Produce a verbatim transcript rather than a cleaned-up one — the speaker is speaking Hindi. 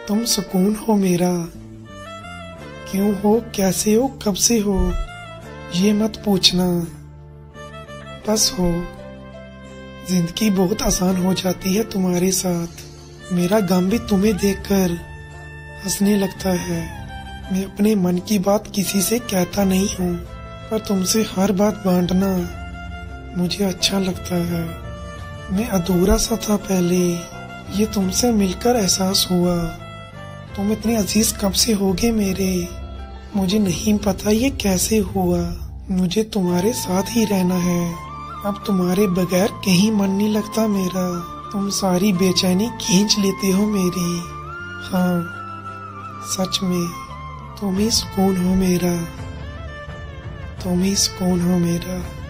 तुम सुकून हो मेरा। क्यों हो, कैसे हो, कब से हो, ये मत पूछना, बस हो। जिंदगी बहुत आसान हो जाती है तुम्हारे साथ। मेरा गम भी तुम्हें देखकर हंसने लगता है। मैं अपने मन की बात किसी से कहता नहीं हूँ, पर तुमसे हर बात बांटना मुझे अच्छा लगता है। मैं अधूरा सा था पहले, ये तुमसे मिलकर एहसास हुआ। तुम इतने अजीज कब से होगे मेरे, मुझे नहीं पता ये कैसे हुआ। मुझे तुम्हारे साथ ही रहना है, अब तुम्हारे बगैर कहीं मन नहीं लगता मेरा। तुम सारी बेचैनी खींच लेते हो मेरी। हाँ, सच में तुम ही सुकून हो मेरा, तुम ही सुकून हो मेरा।